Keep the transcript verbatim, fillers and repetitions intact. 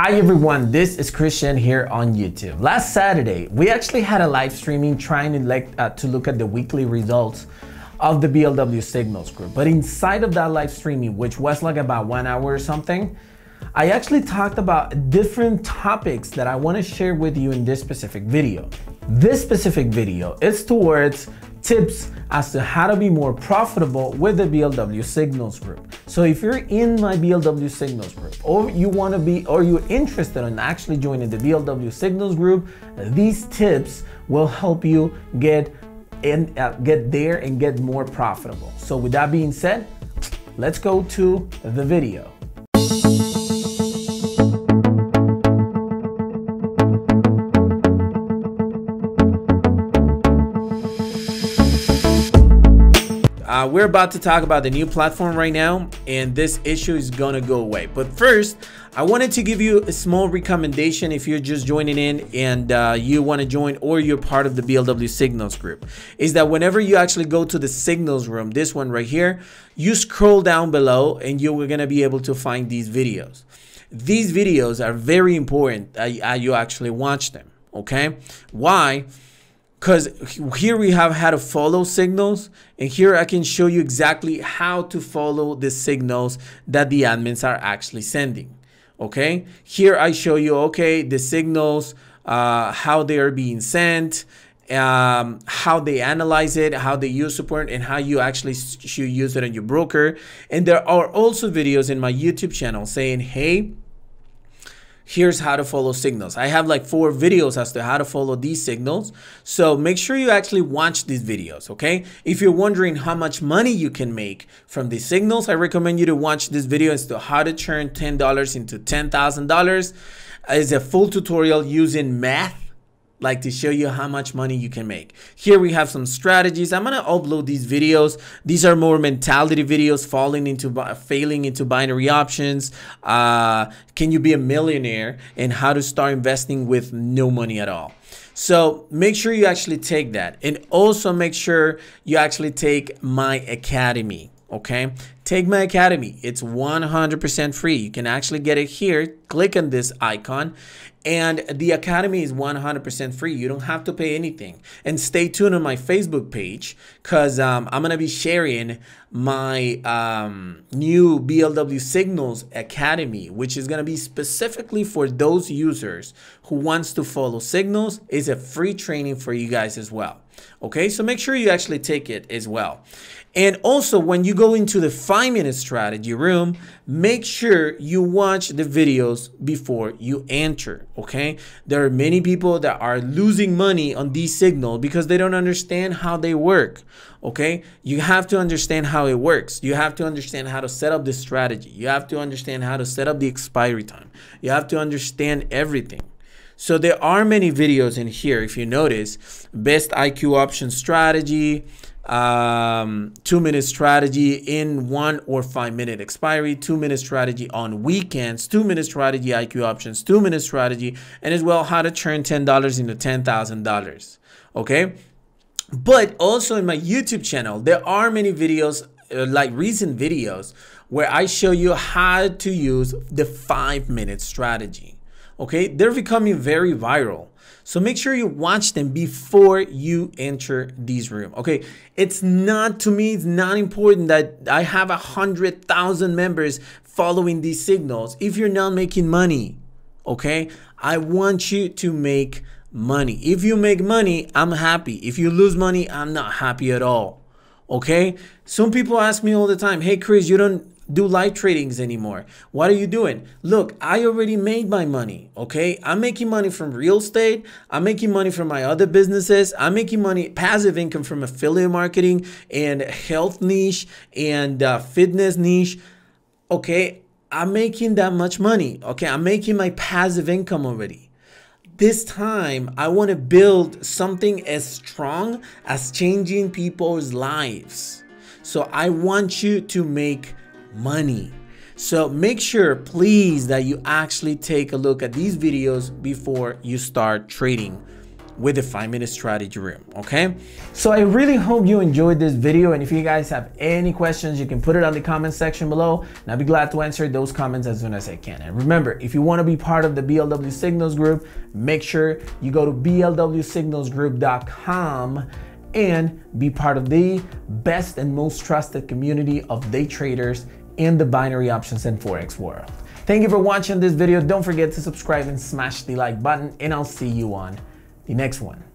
Hi everyone, this is Christian here on YouTube. Last Saturday, we actually had a live streaming trying to, like, uh, to look at the weekly results of the B L W Signals group. But inside of that live streaming, which was like about one hour or something, I actually talked about different topics that I want to share with you in this specific video. This specific video is towards tips as to how to be more profitable with the B L W Signals group. So if you're in my B L W Signals group, or you want to be, or you're interested in actually joining the B L W Signals group, these tips will help you get in, uh, get there and get more profitable. So with that being said, let's go to the video. Uh, we're about to talk about the new platform right now, and this issue is gonna go away. But first, I wanted to give you a small recommendation if you're just joining in and uh, you want to join, or you're part of the B L W Signals group, is that whenever you actually go to the Signals room, this one right here, you scroll down below and you're gonna be able to find these videos. These videos are very important that uh, you actually watch them, okay? Why? Because here we have how to follow signals, and here I can show you exactly how to follow the signals that the admins are actually sending. Okay, here I show you, okay, the signals, uh, how they are being sent, um, how they analyze it, how they use support, and how you actually should use it on your broker. And there are also videos in my YouTube channel saying, hey, here's how to follow signals. I have like four videos as to how to follow these signals. So make sure you actually watch these videos, okay? If you're wondering how much money you can make from these signals, I recommend you to watch this video as to how to turn ten dollars into ten thousand dollars. It's a full tutorial using math, like to show you how much money you can make. Here we have some strategies. I'm gonna upload these videos. These are more mentality videos, falling into failing into binary options. Uh, can you be a millionaire, and how to start investing with no money at all. So make sure you actually take that, and also make sure you actually take my academy. Okay, take my academy. It's one hundred percent free. You can actually get it here. Click on this icon, and the academy is one hundred percent free. You don't have to pay anything. And stay tuned on my Facebook page, because um, I'm gonna be sharing my um, new B L W Signals Academy, which is gonna be specifically for those users who wants to follow signals. It's a free training for you guys as well. Okay, so make sure you actually take it as well. And also, when you go into the five minute strategy room, make sure you watch the videos before you enter, okay? There are many people that are losing money on these signals because they don't understand how they work, okay? You have to understand how it works. You have to understand how to set up the strategy. You have to understand how to set up the expiry time. You have to understand everything. So there are many videos in here. If you notice, best I Q option strategy, um two minute strategy in one or five minute expiry, two minute strategy on weekends, two minute strategy I Q options, two minute strategy, and as well how to turn ten dollars into ten thousand dollars. Okay, but also in my YouTube channel there are many videos, uh, like recent videos, where I show you how to use the five minute strategy. Okay, they're becoming very viral. So make sure you watch them before you enter these rooms. Okay, it's not, to me, it's not important that I have a hundred thousand members following these signals if you're not making money. Okay, I want you to make money. If you make money, I'm happy. If you lose money, I'm not happy at all. Okay, some people ask me all the time, hey Chris, you don't do live tradings anymore. What are you doing? Look, I already made my money. Okay, I'm making money from real estate. I'm making money from my other businesses. I'm making money, passive income, from affiliate marketing and health niche and uh, fitness niche. Okay, I'm making that much money. Okay, I'm making my passive income already. This time I want to build something as strong as changing people's lives. So I want you to make money. So make sure, please, that you actually take a look at these videos before you start trading with the five minute strategy room. Okay, so I really hope you enjoyed this video, and if you guys have any questions, you can put it on the comment section below, and I'll be glad to answer those comments as soon as I can. And remember, if you want to be part of the B L W Signals group, make sure you go to B L W signals group dot com and be part of the best and most trusted community of day traders in the binary options and Forex world. Thank you for watching this video. Don't forget to subscribe and smash the like button, and I'll see you on the next one.